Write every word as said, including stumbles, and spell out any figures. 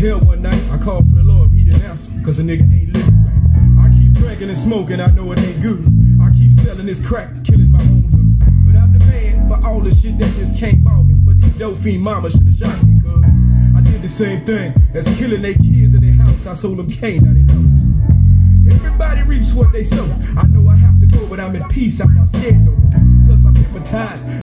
hell one night, I called for the Lord, but he didn't answer, cause a nigga ain't living right. I keep drinking and smoking, I know it ain't good. I keep selling this crack, killing my own hood. But I'm the man for all the shit that just can't ball me. But these dope fiend mamas should've shot me, cause I did the same thing as killing their kids in their house. I sold them cane, now they lost. Everybody reaps what they sow. I know I have to go, but I'm at peace, I'm not scared no more. Plus I'm hypnotized.